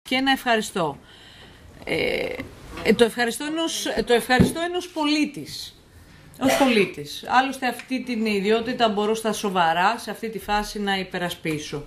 Και ένα ευχαριστώ. Το ευχαριστώ ενός πολίτης. Ως πολίτης. Άλλωστε αυτή την ιδιότητα μπορώ στα σοβαρά σε αυτή τη φάση να υπερασπίσω.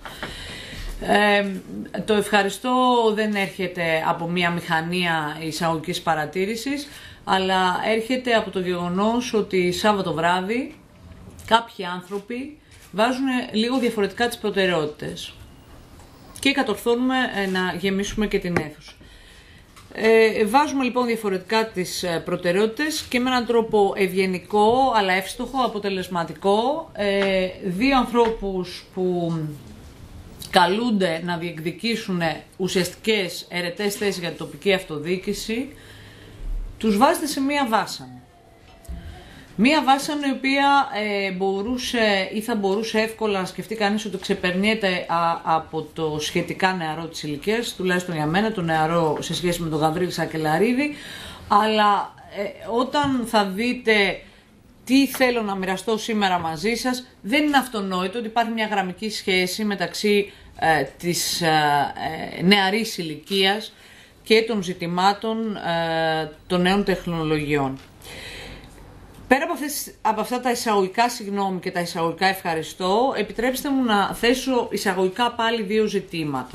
Το ευχαριστώ δεν έρχεται από μια μηχανία εισαγωγικής παρατήρησης, αλλά έρχεται από το γεγονός ότι Σάββατο βράδυ κάποιοι άνθρωποι βάζουν λίγο διαφορετικά τις προτεραιότητες και κατορθώνουμε να γεμίσουμε και την αίθουσα. Βάζουμε λοιπόν διαφορετικά τις προτεραιότητες και με έναν τρόπο ευγενικό αλλά εύστοχο, αποτελεσματικό, δύο ανθρώπους που καλούνται να διεκδικήσουν ουσιαστικές αιρετές θέσεις για την τοπική αυτοδιοίκηση, τους βάζετε σε μία βάσανο. Μία βάσανο η οποία μπορούσε ή θα μπορούσε εύκολα να σκεφτεί κανείς ότι ξεπερνιέται από το σχετικά νεαρό της ηλικίας, τουλάχιστον για μένα, το νεαρό σε σχέση με τον Γαβρίλη Σακελαρίδη, αλλά όταν θα δείτε τι θέλω να μοιραστώ σήμερα μαζί σας, δεν είναι αυτονόητο ότι υπάρχει μια γραμμική σχέση μεταξύ της νεαρής ηλικίας και των ζητημάτων των νέων τεχνολογιών. Πέρα από αυτά τα εισαγωγικά συγγνώμη και τα εισαγωγικά ευχαριστώ, επιτρέψτε μου να θέσω εισαγωγικά πάλι δύο ζητήματα.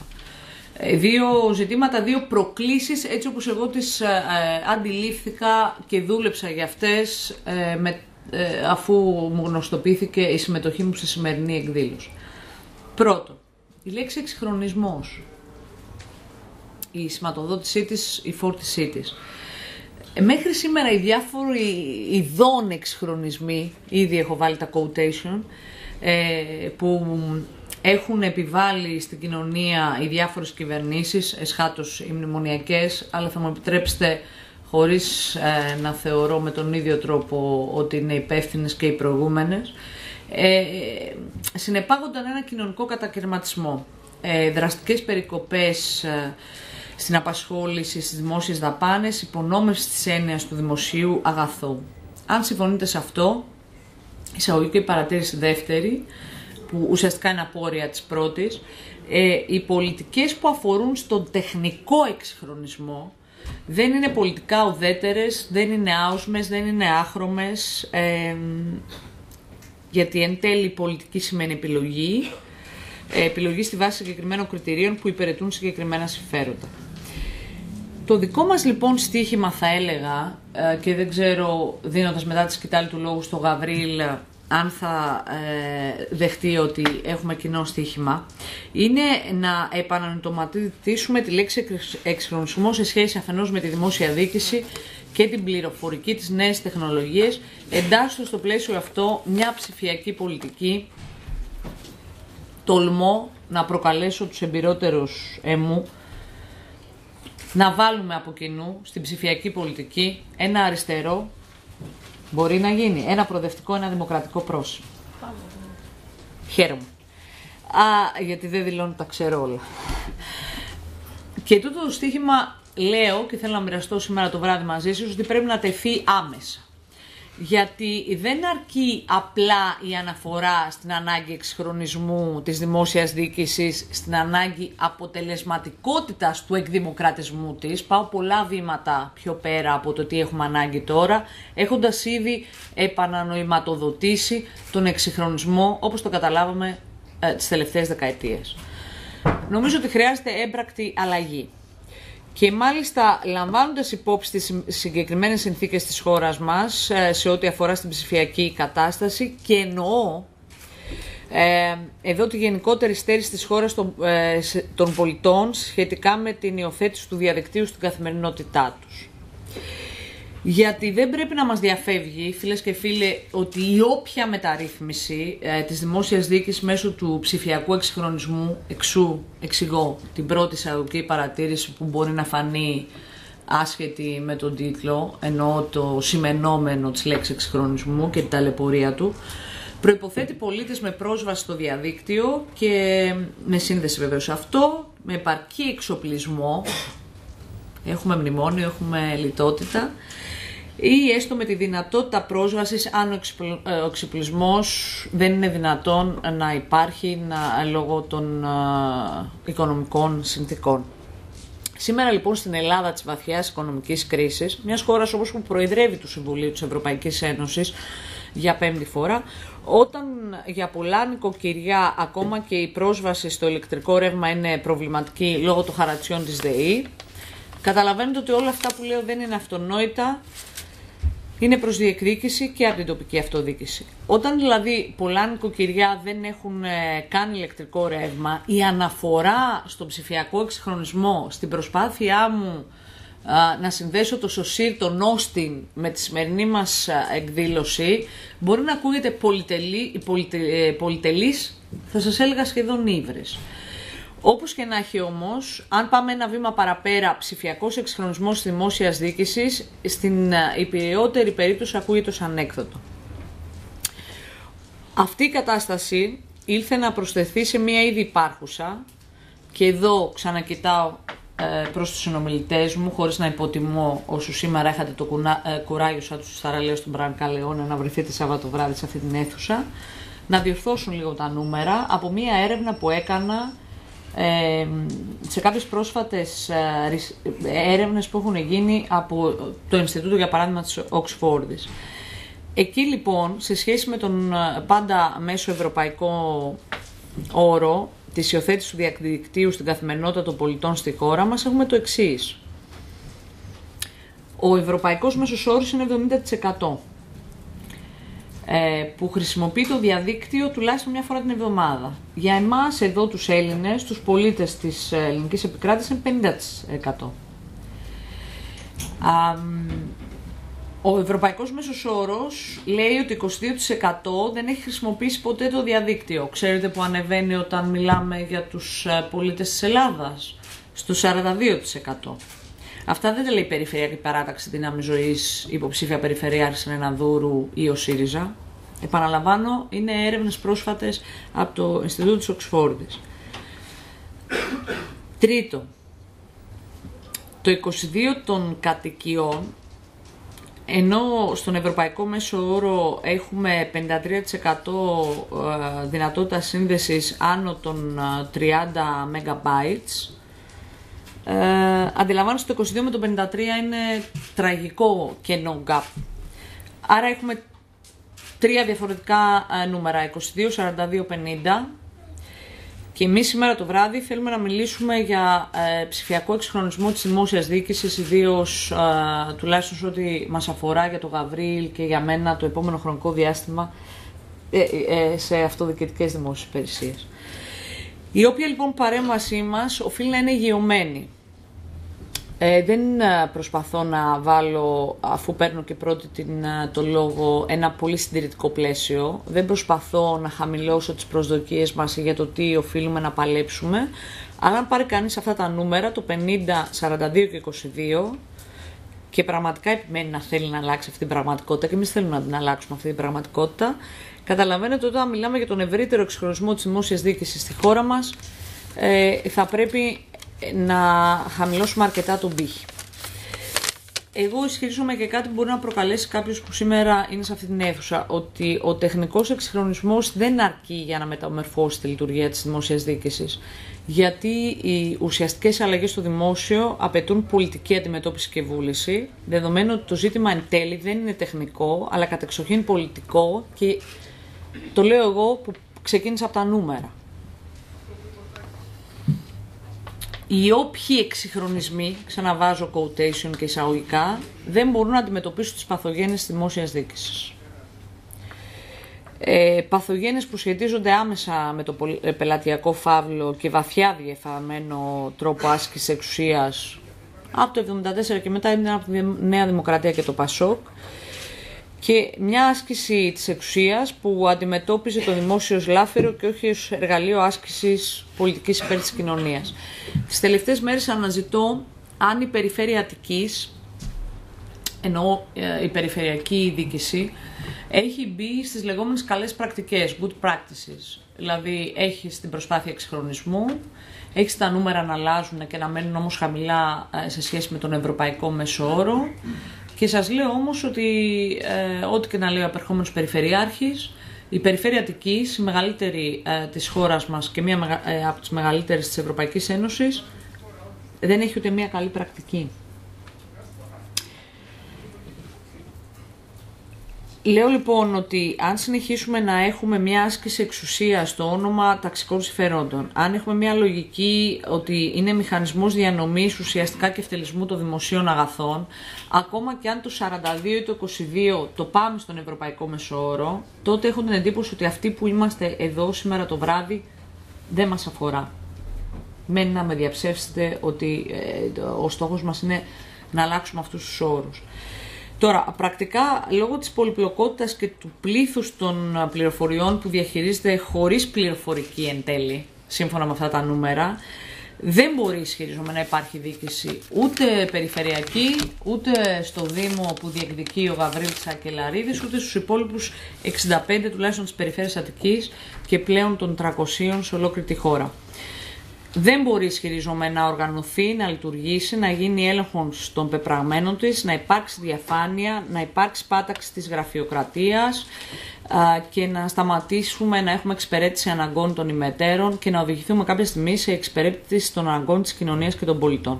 Δύο προκλήσεις έτσι όπως εγώ τις αντιλήφθηκα και δούλεψα για αυτές αφού μου γνωστοποιήθηκε η συμμετοχή μου στη σημερινή εκδήλωση. Πρώτον, η λέξη εξυγχρονισμός, η σηματοδότησή της, η φόρτισή της. Μέχρι σήμερα οι διάφοροι ειδών εξυγχρονισμοί, ήδη έχω βάλει τα quotation, που έχουν επιβάλει στην κοινωνία οι διάφορες κυβερνήσεις, εσχάτως οι μνημονιακές, αλλά θα μου επιτρέψετε χωρίς να θεωρώ με τον ίδιο τρόπο ότι είναι υπεύθυνες και οι προηγούμενες, συνεπάγονταν ένα κοινωνικό κατακαιρματισμό, δραστικές περικοπές στην απασχόληση, στις δημόσιες δαπάνες, υπονόμευση της έννοιας του δημοσίου αγαθού. Αν συμφωνείτε σε αυτό, εισαγωγική παρατήρηση δεύτερη, που ουσιαστικά είναι απόρρια της πρώτης, οι πολιτικές που αφορούν στον τεχνικό εξυγχρονισμό δεν είναι πολιτικά ουδέτερες, δεν είναι άοσμες, δεν είναι άχρωμες, γιατί εν τέλει πολιτική σημαίνει επιλογή, επιλογή στη βάση συγκεκριμένων κριτηρίων που υπηρετούν συγκεκριμένα συμφέροντα. Το δικό μας λοιπόν στοίχημα θα έλεγα, και δεν ξέρω δίνοντας μετά τη σκητάλη του λόγου στο Γαβρίλ αν θα δεχτεί ότι έχουμε κοινό στοίχημα, είναι να επανανοηματίσουμε τη λέξη εξυγχρονισμό σε σχέση αφενός με τη δημόσια διοίκηση και την πληροφορική της νέες τεχνολογίες, εντάσσοντας στο πλαίσιο αυτό μια ψηφιακή πολιτική. Τολμώ να προκαλέσω τους εμπειρότερους εμού να βάλουμε από κοινού στην ψηφιακή πολιτική ένα αριστερό, μπορεί να γίνει, ένα προοδευτικό, ένα δημοκρατικό πρόσημο. Χαίρομαι. Γιατί δεν δηλώνω τα ξέρω όλα. Και τούτο το στοίχημα λέω και θέλω να μοιραστώ σήμερα το βράδυ μαζί σας ότι πρέπει να τεθεί άμεσα. Γιατί δεν αρκεί απλά η αναφορά στην ανάγκη εξυγχρονισμού της δημόσιας διοίκησης, στην ανάγκη αποτελεσματικότητας του εκδημοκρατισμού της. Πάω πολλά βήματα πιο πέρα από το τι έχουμε ανάγκη τώρα, έχοντας ήδη επανανοηματοδοτήσει τον εξυγχρονισμό όπως το καταλάβαμε τις τελευταίες δεκαετίες. Νομίζω ότι χρειάζεται έμπρακτη αλλαγή. Και μάλιστα λαμβάνοντας υπόψη τις συγκεκριμένες συνθήκες της χώρας μας σε ό,τι αφορά στην ψηφιακή κατάσταση, και εννοώ εδώ τη γενικότερη στέρηση της χώρας των πολιτών σχετικά με την υιοθέτηση του διαδικτύου στην καθημερινότητά τους. Γιατί δεν πρέπει να μας διαφεύγει, φίλες και φίλοι, ότι η όποια μεταρρύθμιση της δημόσιας διοίκησης μέσω του ψηφιακού εξυγχρονισμού, εξηγώ την πρώτη εισαγωγική παρατήρηση που μπορεί να φανεί άσχετη με τον τίτλο, εννοώ το σημενόμενο της λέξης εξυγχρονισμού και την ταλαιπωρία του, προϋποθέτει πολίτες με πρόσβαση στο διαδίκτυο και με σύνδεση βεβαίως αυτό, με επαρκή εξοπλισμό, έχουμε μνημόνιο, έχουμε λιτότητα, ή έστω με τη δυνατότητα πρόσβασης αν ο εξοπλισμός δεν είναι δυνατόν να υπάρχει λόγω των οικονομικών συνθήκων. Σήμερα λοιπόν στην Ελλάδα της βαθιάς οικονομικής κρίσης, μιας χώρας όπως που προεδρεύει του Συμβουλίου της Ευρωπαϊκής Ένωσης για 5η φορά, όταν για πολλά νοικοκυριά ακόμα και η πρόσβαση στο ηλεκτρικό ρεύμα είναι προβληματική λόγω των χαρατσιών της ΔΕΗ, καταλαβαίνετε ότι όλα αυτά που λέω δεν είναι αυτονόητα, είναι προς διεκδίκηση και από την τοπική αυτοδιοίκηση. Όταν δηλαδή πολλά νοικοκυριά δεν έχουν καν ηλεκτρικό ρεύμα, η αναφορά στον ψηφιακό εξυγχρονισμό, στην προσπάθειά μου να συνδέσω το Σωσίρ, τον Όστιν με τη σημερινή μας εκδήλωση, μπορεί να ακούγεται πολυτελής, θα σας έλεγα σχεδόν ύβρις. Όπως και να έχει όμως, αν πάμε ένα βήμα παραπέρα, ψηφιακός εξυγχρονισμός της δημόσιας διοίκησης, στην υπηριότερη περίπτωση ακούγεται ως ανέκδοτο. Αυτή η κατάσταση ήλθε να προσθεθεί σε μία ήδη υπάρχουσα, και εδώ ξανακοιτάω προς τους συνομιλητές μου, χωρίς να υποτιμώ όσους σήμερα είχατε το κουράγιο σαν τους θαραλέους του Μπρανκαλεώνα να βρεθείτε Σάββατο βράδυ σε αυτή την αίθουσα, να διορθώσουν λίγο τα νούμερα από μία έρευνα που έκανα σε κάποιες πρόσφατες έρευνες που έχουν γίνει από το Ινστιτούτο, για παράδειγμα, της Οξφόρδης. Εκεί λοιπόν, σε σχέση με τον πάντα μέσο ευρωπαϊκό όρο της υιοθέτησης του διαδικτύου στην καθημερινότητα των πολιτών στη χώρα μας, έχουμε το εξής. Ο ευρωπαϊκός μέσος όρος είναι 70%. Που χρησιμοποιεί το διαδίκτυο τουλάχιστον μια φορά την εβδομάδα. Για εμάς εδώ τους Έλληνες, τους πολίτες της ελληνικής επικράτησης, είναι 50%. Ο ευρωπαϊκός μέσος όρος λέει ότι 22% δεν έχει χρησιμοποιήσει ποτέ το διαδίκτυο. Ξέρετε που ανεβαίνει όταν μιλάμε για τους πολίτες της Ελλάδας? Στο 42%. Αυτά δεν τα λέει η Περιφερειακή Παράταξη Δύναμης Ζωής, υποψήφια Περιφερειάρχης Ενανδούρου ή ο ΣΥΡΙΖΑ. Επαναλαμβάνω, είναι έρευνες πρόσφατες από το Ινστιτούτο της Οξφόρδης. Τρίτο, το 22% των κατοικιών, ενώ στον ευρωπαϊκό μέσο όρο έχουμε 53% δυνατότητα σύνδεσης άνω των 30 MB, αντιλαμβάνεστε το 22 με το 53 είναι τραγικό κενό gap. Άρα έχουμε τρία διαφορετικά νούμερα, 22, 42, 50, και εμείς σήμερα το βράδυ θέλουμε να μιλήσουμε για ψηφιακό εξυγχρονισμό της δημόσιας διοίκησης, ιδίως τουλάχιστον σε ό,τι μας αφορά για το Γαβρίλ και για μένα το επόμενο χρονικό διάστημα σε αυτοδιοικητικές δημόσιες υπηρεσίες. Η όποια λοιπόν παρέμβασή μας οφείλει να είναι υγειωμένη. Δεν προσπαθώ να βάλω, αφού παίρνω και πρώτη το λόγο, ένα πολύ συντηρητικό πλαίσιο. Δεν προσπαθώ να χαμηλώσω τις προσδοκίες μας για το τι οφείλουμε να παλέψουμε. Αλλά αν πάρει κανείς αυτά τα νούμερα, το 50, 42 και 22, και πραγματικά επιμένει να θέλει να αλλάξει αυτή την πραγματικότητα, και εμείς θέλουμε να την αλλάξουμε αυτή την πραγματικότητα, καταλαβαίνετε ότι όταν μιλάμε για τον ευρύτερο εξυγχρονισμό της δημόσιας διοίκησης στη χώρα μας, θα πρέπει να χαμηλώσουμε αρκετά τον πύχη. Εγώ ισχυρίζομαι και κάτι που μπορεί να προκαλέσει κάποιος που σήμερα είναι σε αυτή την αίθουσα, ότι ο τεχνικός εξυγχρονισμός δεν αρκεί για να μεταμορφώσει τη λειτουργία της δημόσιας διοίκησης. Γιατί οι ουσιαστικές αλλαγές στο δημόσιο απαιτούν πολιτική αντιμετώπιση και βούληση, δεδομένου ότι το ζήτημα εν τέλει δεν είναι τεχνικό, αλλά κατεξοχήν πολιτικό, και το λέω εγώ που ξεκίνησα από τα νούμερα. Οι όποιοι εξυγχρονισμοί, ξαναβάζω quotation και εισαγωγικά, δεν μπορούν να αντιμετωπίσουν τις παθογένειες της δημόσιας διοίκησης. Παθογένειες που σχετίζονται άμεσα με το πελατειακό φαύλο και βαθιά διεφθαρμένο τρόπο άσκησης εξουσίας από το 1974 και μετά, είναι από τη Νέα Δημοκρατία και το Πασόκ, και μια άσκηση της εξουσίας που αντιμετώπιζε το δημόσιο ως λάφυρο και όχι ως εργαλείο άσκησης πολιτικής υπέρ της κοινωνίας. Τις τελευταίες μέρες αναζητώ αν η Περιφέρεια Αττικής, εννοώ η περιφερειακή διοίκηση, έχει μπει στις λεγόμενες καλές πρακτικές, good practices. Δηλαδή έχει στην προσπάθεια εξυγχρονισμού, έχει τα νούμερα να αλλάζουν και να μένουν όμως χαμηλά σε σχέση με τον ευρωπαϊκό μέσο όρο. Και σας λέω όμως ότι ό,τι και να λέει ο απερχόμενος Περιφερειάρχης, η Περιφέρεια Αττικής, η μεγαλύτερη της χώρας μας και μία από τις μεγαλύτερες της Ευρωπαϊκής Ένωσης, δεν έχει ούτε μία καλή πρακτική. Λέω λοιπόν ότι αν συνεχίσουμε να έχουμε μια άσκηση εξουσίας στο όνομα ταξικών συμφερόντων, αν έχουμε μια λογική ότι είναι μηχανισμός διανομής ουσιαστικά και ευτελισμού των δημοσίων αγαθών, ακόμα και αν το 42 ή το 22 το πάμε στον ευρωπαϊκό μεσόωρο, τότε έχω την εντύπωση ότι αυτοί που είμαστε εδώ σήμερα το βράδυ δεν μας αφορά. Μένει να με διαψεύσετε ότι ο στόχος μας είναι να αλλάξουμε αυτούς τους όρους. Τώρα, πρακτικά, λόγω της πολυπλοκότητας και του πλήθους των πληροφοριών που διαχειρίζεται χωρίς πληροφορική εν τέλει, σύμφωνα με αυτά τα νούμερα, δεν μπορεί, ισχυρίζομαι, να υπάρχει διοίκηση ούτε περιφερειακή, ούτε στο Δήμο που διεκδικεί ο Γαβρίλης Σακελαρίδης, ούτε στους υπόλοιπους 65 τουλάχιστον της περιφέρειας Αττικής και πλέον των 300 σε ολόκληρη τη χώρα. Δεν μπορεί, ισχυρίζομαι, να οργανωθεί, να λειτουργήσει, να γίνει έλεγχος των πεπραγμένων της, να υπάρξει διαφάνεια, να υπάρξει πάταξη της γραφειοκρατίας και να σταματήσουμε να έχουμε εξυπηρέτηση αναγκών των ημετέρων και να οδηγηθούμε κάποια στιγμή σε εξυπηρέτηση των αναγκών της κοινωνίας και των πολιτών.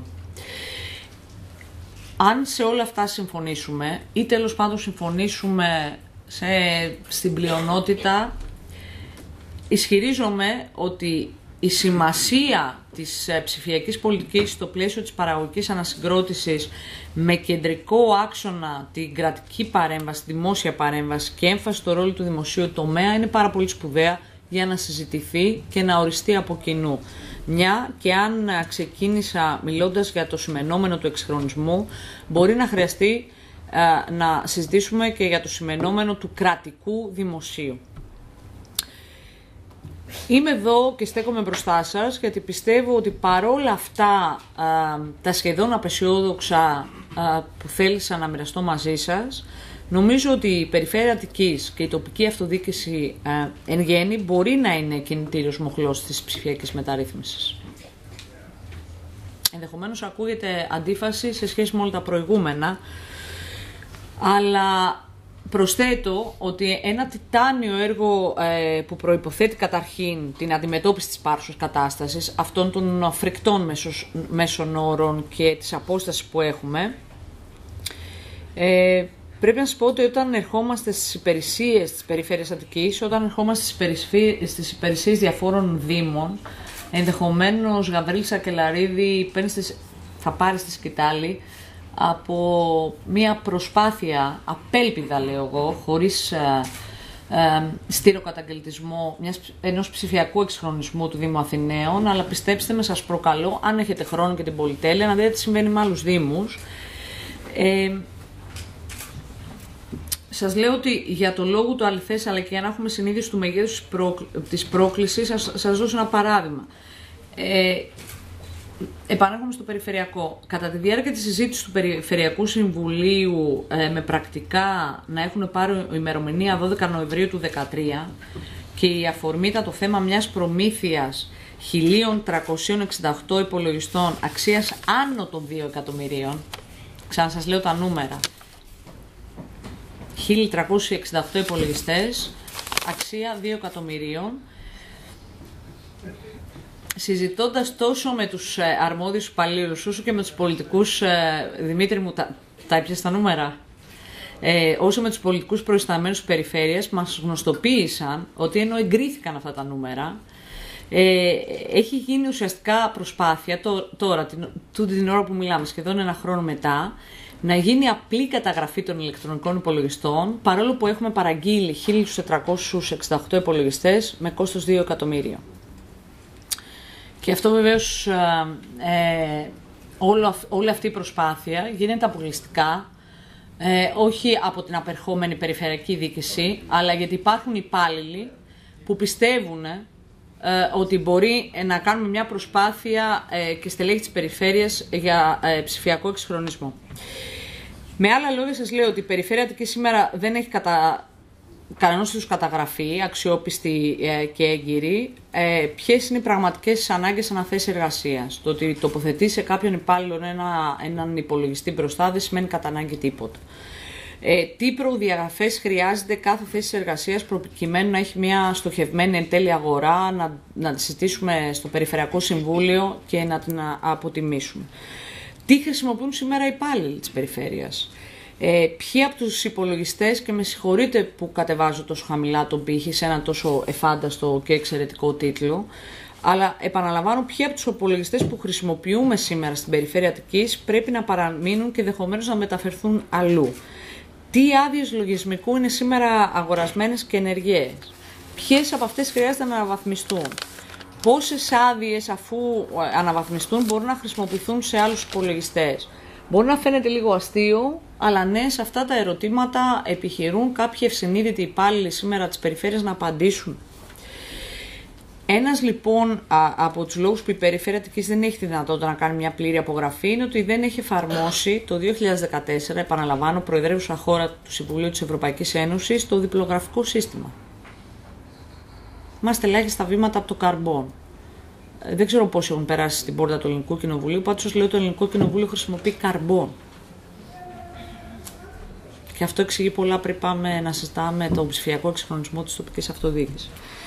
Αν σε όλα αυτά συμφωνήσουμε ή τέλος πάντων συμφωνήσουμε στην πλειονότητα, ισχυρίζομαι ότι η σημασία της ψηφιακής πολιτικής στο πλαίσιο της παραγωγικής ανασυγκρότησης με κεντρικό άξονα την κρατική παρέμβαση, τη δημόσια παρέμβαση και έμφαση στο ρόλο του δημοσίου τομέα είναι πάρα πολύ σπουδαία για να συζητηθεί και να οριστεί από κοινού. Μια και αν ξεκίνησα μιλώντας για το σημενόμενο του εξυγχρονισμού, μπορεί να χρειαστεί να συζητήσουμε και για το σημενόμενο του κρατικού δημοσίου. Είμαι εδώ και στέκομαι μπροστά σας γιατί πιστεύω ότι παρόλα αυτά τα σχεδόν απεσιόδοξα που θέλησα να μοιραστώ μαζί σας, νομίζω ότι η Περιφέρεια Αττικής και η τοπική αυτοδιοίκηση εν γέννη μπορεί να είναι κινητήριος μοχλός της ψηφιακής μεταρρύθμισης. Ενδεχομένως ακούγεται αντίφαση σε σχέση με όλα τα προηγούμενα, αλλά προσθέτω ότι ένα τιτάνιο έργο που προϋποθέτει καταρχήν την αντιμετώπιση της υπάρχουσας κατάστασης, αυτών των φρικτών μέσων όρων και της απόστασης που έχουμε, πρέπει να σας πω ότι όταν ερχόμαστε στις υπηρεσίες της Περιφέρειας Αττικής, όταν ερχόμαστε στις υπηρεσίες διαφόρων δήμων, ενδεχομένως Γαβρίλη Σακελαρίδη θα πάρει στη σκητάλη από μια προσπάθεια απέλπιδα, λέω εγώ, χωρίς στήροκαταγγελτισμό ενός ψηφιακού εξυγχρονισμού του Δήμου Αθηναίων, αλλά πιστέψτε με, σας προκαλώ, αν έχετε χρόνο και την πολυτέλεια, να δείτε τι συμβαίνει με άλλους δήμους. Σας λέω ότι για το λόγο του αληθές, αλλά και για να έχουμε συνείδηση του μεγέθους της πρόκλησης, σας δώσω ένα παράδειγμα. Επανέρχομαι στο Περιφερειακό. Κατά τη διάρκεια της συζήτησης του Περιφερειακού Συμβουλίου με πρακτικά να έχουν πάρει ημερομηνία 12 Νοεμβρίου του 2013 και η αφορμή ήταν το θέμα μιας προμήθειας 1.368 υπολογιστών αξίας άνω των 2 εκατομμυρίων, σας λέω τα νούμερα, 1.368 υπολογιστές αξία 2 εκατομμυρίων, συζητώντας τόσο με τους αρμόδιους υπαλλήλους όσο και με τους πολιτικούς, Δημήτρη μου, τα έπιασες τα νούμερα, όσο με τους πολιτικούς προϊσταμένους της περιφέρειας, μας γνωστοποίησαν ότι ενώ εγκρίθηκαν αυτά τα νούμερα, έχει γίνει ουσιαστικά προσπάθεια τώρα, την ώρα που μιλάμε, σχεδόν ένα χρόνο μετά, να γίνει απλή καταγραφή των ηλεκτρονικών υπολογιστών, παρόλο που έχουμε παραγγείλει 1.468 υπολογιστές με κόστος 2 εκατομμύρια. Και αυτό βεβαίως, όλη αυτή η προσπάθεια γίνεται αποκλειστικά, όχι από την απερχόμενη περιφερειακή διοίκηση, αλλά γιατί υπάρχουν υπάλληλοι που πιστεύουν ότι μπορεί να κάνουμε μια προσπάθεια και στελέχη της περιφέρειας για ψηφιακό εξυγχρονισμό. Με άλλα λόγια σας λέω ότι η Περιφέρεια Αττικής σήμερα δεν έχει κανένας τους καταγραφεί, αξιόπιστη και έγκυρη, ποιες είναι οι πραγματικές ανάγκες αναθέσει εργασίας. Το ότι τοποθετεί σε κάποιον υπάλληλο έναν υπολογιστή μπροστά δεν σημαίνει κατά ανάγκη τίποτα. Τι προδιαγραφές χρειάζεται κάθε θέση εργασίας προκειμένου να έχει μια στοχευμένη εν τέλει αγορά, να τη συζητήσουμε στο Περιφερειακό Συμβούλιο και να την αποτιμήσουμε. Τι χρησιμοποιούν σήμερα οι υπάλληλοι της περιφέρειας. Ποιοι από τους υπολογιστές, και με συγχωρείτε που κατεβάζω τόσο χαμηλά τον πύχη σε ένα τόσο εφάνταστο και εξαιρετικό τίτλο, αλλά επαναλαμβάνω, ποιοι από τους υπολογιστές που χρησιμοποιούμε σήμερα στην περιφέρεια Αττικής πρέπει να παραμείνουν και ενδεχομένως να μεταφερθούν αλλού. Τι άδειες λογισμικού είναι σήμερα αγορασμένες και ενεργές. Ποιες από αυτές χρειάζεται να αναβαθμιστούν. Πόσες άδειες, αφού αναβαθμιστούν, μπορούν να χρησιμοποιηθούν σε άλλους υπολογιστές. Μπορεί να φαίνεται λίγο αστείο, αλλά ναι, σε αυτά τα ερωτήματα επιχειρούν κάποιοι ευσυνείδητοι υπάλληλοι σήμερα της περιφέρειας να απαντήσουν. Ένας λοιπόν από τους λόγους που η Περιφέρεια Αττικής δεν έχει τη δυνατότητα να κάνει μια πλήρη απογραφή είναι ότι δεν έχει εφαρμόσει το 2014, επαναλαμβάνω, προεδρεύουσα χώρα του Συμβουλίου της Ευρωπαϊκής Ένωσης, το διπλογραφικό σύστημα. Είμαστε ελάχιστα βήματα από το καρμπόν. Δεν ξέρω πόσοι έχουν περάσει στην πόρτα του Ελληνικού Κοινοβουλίου, πάντως σας λέω το Ελληνικό Κοινοβούλιο χρησιμοποιεί καρμπόν. Και αυτό εξηγεί πολλά πριν πάμε να συζητάμε τον ψηφιακό εξυγχρονισμό της τοπικής αυτοδιοίκησης.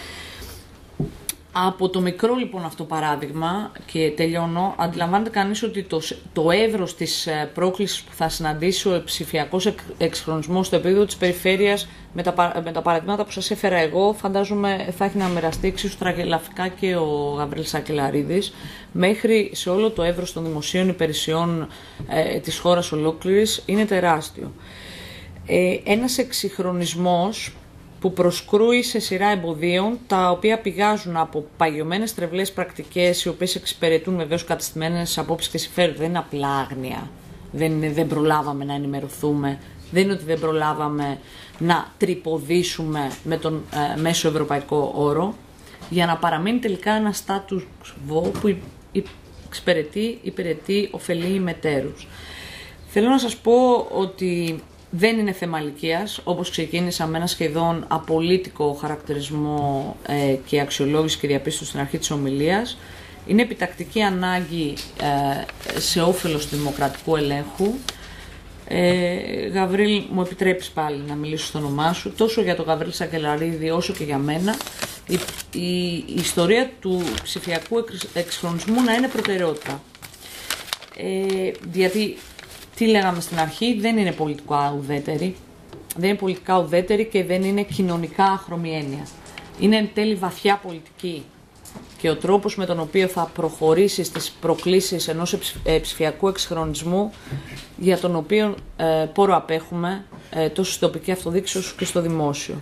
Από το μικρό λοιπόν αυτό παράδειγμα, και τελειώνω, αντιλαμβάνεται κανείς ότι το εύρος της πρόκλησης που θα συναντήσει ο ψηφιακός εξυγχρονισμός στο επίπεδο της περιφέρειας με τα παραδείγματα που σας έφερα εγώ, φαντάζομαι θα έχει να μοιραστεί εξίσου τραγελαφικά και ο Γαβρίλης Σακελαρίδης, μέχρι σε όλο το εύρος των δημοσίων υπηρεσιών της χώρας ολόκληρης, είναι τεράστιο. Ένας εξυγχρονισμός που προσκρούει σε σειρά εμποδίων, τα οποία πηγάζουν από παγιωμένες τρευλές πρακτικές, οι οποίες εξυπηρετούν βεβαίως κατεστημένες απόψεις και συμφέροντα. Δεν είναι απλά άγνοια. Δεν προλάβαμε να ενημερωθούμε. Δεν είναι ότι δεν προλάβαμε να τρυποδίσουμε με τον μέσο ευρωπαϊκό όρο, για να παραμείνει τελικά ένα status quo που υπηρετεί, ωφελεί μετέρους. Θέλω να σας πω ότι δεν είναι θέμα ηλικίας, όπως ξεκίνησα με ένα σχεδόν απολύτικο χαρακτηρισμό και αξιολόγηση και διαπίστωση στην αρχή της ομιλίας. Είναι επιτακτική ανάγκη σε όφελος του δημοκρατικού ελέγχου. Γαβρίλ, μου επιτρέπεις πάλι να μιλήσω στο όνομά σου, τόσο για τον Γαβρίλη Σακελαρίδη όσο και για μένα, η ιστορία του ψηφιακού εξυγχρονισμού να είναι προτεραιότητα. Γιατί τι λέγαμε στην αρχή, δεν είναι πολιτικά ουδέτερη. Δεν είναι πολιτικά ουδέτερη και δεν είναι κοινωνικά άχρωμη έννοια. Είναι εν τέλει βαθιά πολιτική. Και ο τρόπος με τον οποίο θα προχωρήσει στις προκλήσεις ενός ψηφιακού εξυγχρονισμού, για τον οποίο πόρο απέχουμε τόσο στην τοπική αυτοδιοίκηση όσο και στο δημόσιο.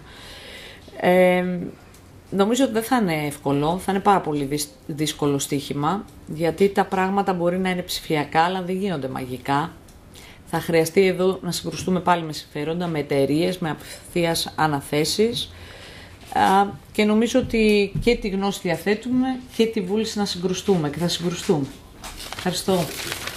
Νομίζω ότι δεν θα είναι εύκολο, θα είναι πάρα πολύ δύσκολο στοίχημα, γιατί τα πράγματα μπορεί να είναι ψηφιακά, αλλά δεν γίνονται μαγικά. Θα χρειαστεί εδώ να συγκρουστούμε πάλι με συμφέροντα, με εταιρείες, με απευθείας αναθέσεις, και νομίζω ότι και τη γνώση διαθέτουμε και τη βούληση να συγκρουστούμε, και θα συγκρουστούμε. Ευχαριστώ.